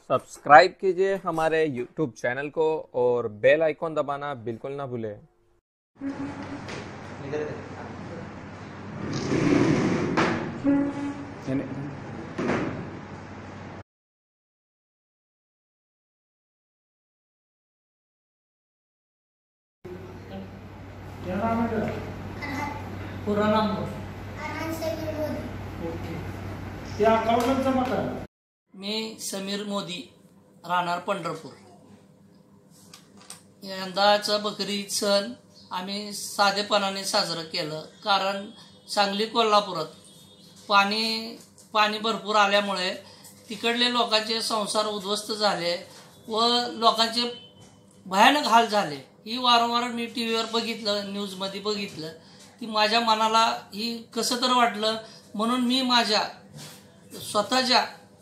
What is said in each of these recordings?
Subscribe कीजिए हमारे YouTube channel को और बेल आइकॉन दबाना बिल्कुल ना भूलें। क्या नाम है तेरा? पूरा नाम बोल। ओके। क्या अकाउंट जमा कर? मी समीर मोदी, राहणार पंढरपूर। यंदाचा बकरी सण आम्ही साधेपणाने साजरं केलं, कारण सांगली कोल्हापुरात पाणी भरपूर आल्यामुळे तिकडले लोकांचे संसार उद्ध्वस्त झाले व लोकांचे भयानक हाल झाले। ही वारंवार मी टीव्हीवर बघितलं, न्यूजमध्ये बघितलं की माझ्या मनाला ही कसं तर वाटलं, म्हणून मी माझ्या स्वतःच्या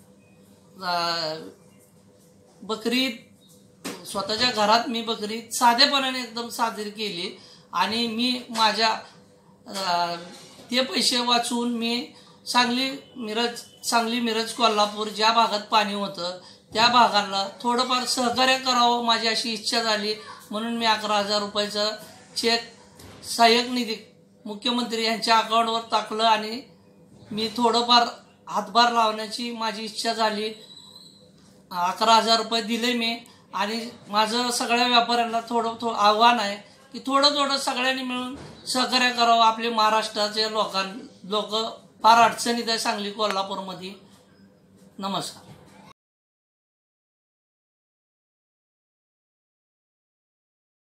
स्वतःच्या घरात मी बकरी साधेपणाने एकदम साजरी केली आणि मी माझ्या ते पैसे वाचून मी सांगली मिरज कोल्हापूर ज्या भागात पाणी होतं त्या भागाला थोडंफार सहकार्य करावं माझी अशी इच्छा झाली, म्हणून मी 11,000 रुपयाचा चेक सहाय्यक निधी मुख्यमंत्री यांच्या अकाउंटवर टाकलं आणि मी थोडंफार हातभार लावण्याची माझी इच्छा झाली। 11,000 रुपये दिले मी आणि माझं सगळ्या व्यापाऱ्यांना थोडं आव्हान आहे की थोडं सगळ्यांनी मिळून सहकार्य करावं। आपले महाराष्ट्राचे लोक फार अडचणीत आहे सांगली कोल्हापूरमध्ये। नमस्कार।